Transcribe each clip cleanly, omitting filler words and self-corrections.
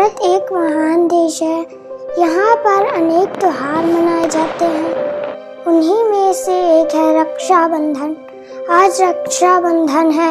भारत एक महान देश है। यहाँ पर अनेक त्योहार मनाए जाते हैं। उन्हीं में से एक है रक्षाबंधन। आज रक्षाबंधन है।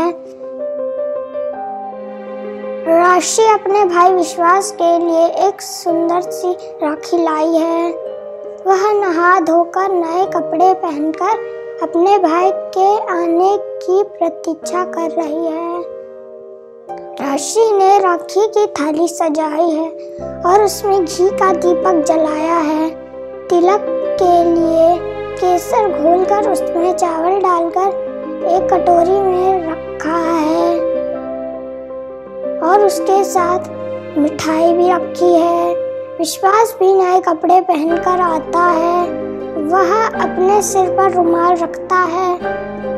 राशि अपने भाई विश्वास के लिए एक सुंदर सी राखी लाई है। वह नहा धोकर नए कपड़े पहनकर अपने भाई के आने की प्रतीक्षा कर रही है। राशि ने राखी की थाली सजाई है और उसमें घी का दीपक जलाया है। तिलक के लिए केसर घोलकर उसमें चावल डालकर एक कटोरी में रखा है और उसके साथ मिठाई भी रखी है। विश्वास भी नए कपड़े पहनकर आता है। वह अपने सिर पर रुमाल रखता है।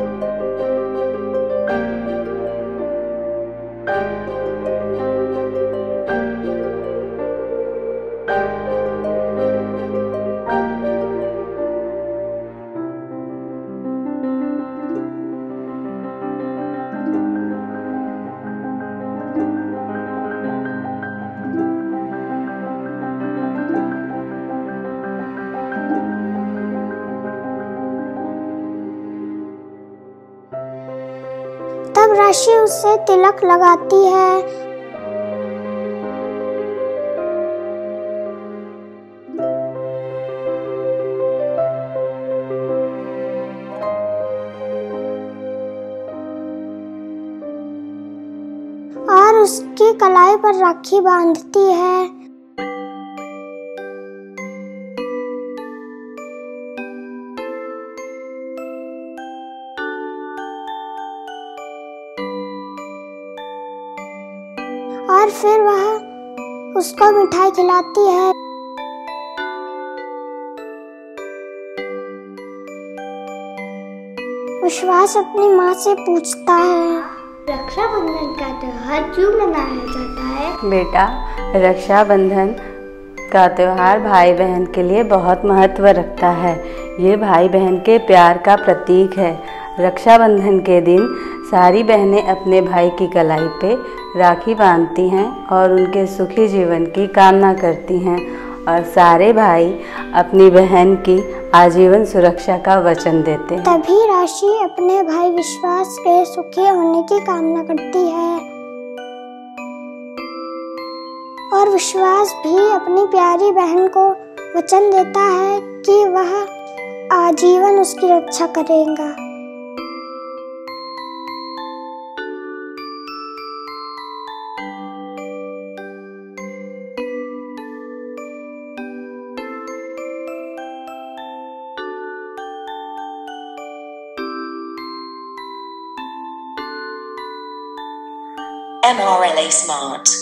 तब राशि उससे तिलक लगाती है। और उसकी कलाई पर राखी बांधती है। और फिर वह उसको मिठाई खिलाती है। विश्वास अपनी माँ से पूछता है, रक्षाबंधन का त्योहार क्यों मनाया जाता है? बेटा, रक्षाबंधन का त्योहार भाई बहन के लिए बहुत महत्व रखता है। ये भाई बहन के प्यार का प्रतीक है। रक्षाबंधन के दिन सारी बहनें अपने भाई की कलाई पे राखी बांधती हैं और उनके सुखी जीवन की कामना करती हैं और सारे भाई अपनी बहन की आजीवन सुरक्षा का वचन देते हैं। तभी राशि अपने भाई विश्वास के सुखी होने की कामना करती है और विश्वास भी अपनी प्यारी बहन को वचन देता है कि वह आजीवन उसकी रक्षा करेगा। MRLA Smart.